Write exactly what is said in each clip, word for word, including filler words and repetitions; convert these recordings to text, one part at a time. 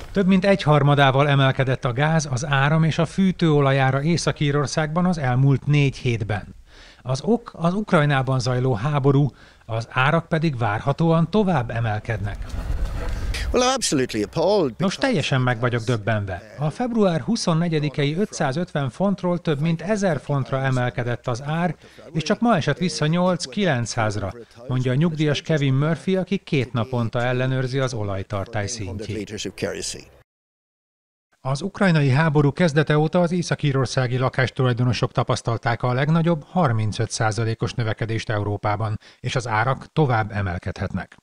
Több mint egyharmadával emelkedett a gáz, az áram és a fűtőolajára Észak-Írországban az elmúlt négy hétben. Az ok az Ukrajnában zajló háború, az árak pedig várhatóan tovább emelkednek. Nos, teljesen meg vagyok döbbenve. A február huszonnegyedikei ötszázötven fontról több mint ezer fontra emelkedett az ár, és csak ma esett vissza nyolc-kilencszázra, mondja a nyugdíjas Kevin Murphy, aki két naponta ellenőrzi az olajtartály szintjét. Az ukrajnai háború kezdete óta az észak-írországi lakástulajdonosok tapasztalták a legnagyobb harmincöt százalékos növekedést Európában, és az árak tovább emelkedhetnek.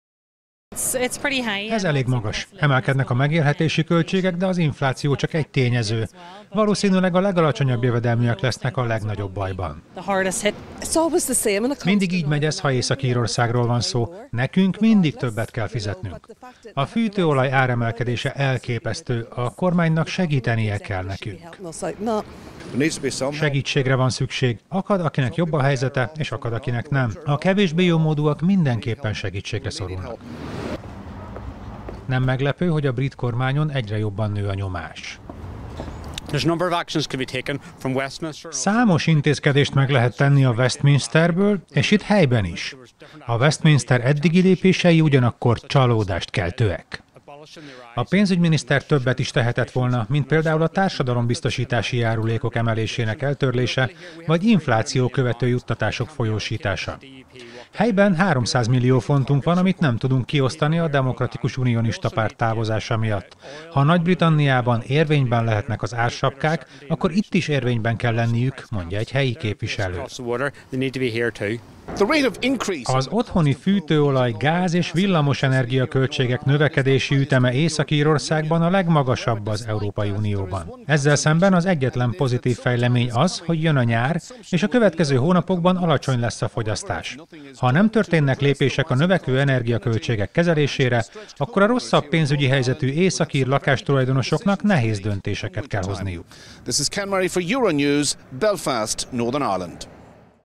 Ez elég magas. Emelkednek a megélhetési költségek, de az infláció csak egy tényező. Valószínűleg a legalacsonyabb jövedelműek lesznek a legnagyobb bajban. Mindig így megy ez, ha Észak-Írországról van szó. Nekünk mindig többet kell fizetnünk. A fűtőolaj áremelkedése elképesztő, a kormánynak segítenie kell nekünk. Segítségre van szükség. Akad, akinek jobb a helyzete, és akad, akinek nem. A kevésbé jómódúak mindenképpen segítségre szorulnak. Nem meglepő, hogy a brit kormányon egyre jobban nő a nyomás. Számos intézkedést meg lehet tenni a Westminsterből, és itt helyben is. A Westminster eddigi lépései ugyanakkor csalódást keltőek. A pénzügyminiszter többet is tehetett volna, mint például a társadalombiztosítási járulékok emelésének eltörlése, vagy infláció követő juttatások folyósítása. Helyben háromszáz millió fontunk van, amit nem tudunk kiosztani a Demokratikus Unionista Párt távozása miatt. Ha Nagy-Britanniában érvényben lehetnek az ársapkák, akkor itt is érvényben kell lenniük, mondja egy helyi képviselő. Az otthoni fűtőolaj, gáz és villamosenergia költségek növekedési üteme Észak-Írországban a legmagasabb az Európai Unióban. Ezzel szemben az egyetlen pozitív fejlemény az, hogy jön a nyár, és a következő hónapokban alacsony lesz a fogyasztás. Ha nem történnek lépések a növekvő energiaköltségek kezelésére, akkor a rosszabb pénzügyi helyzetű északír lakástulajdonosoknak nehéz döntéseket kell hozniuk. This is Ken Murray for Euronews, Belfast, Northern Ireland.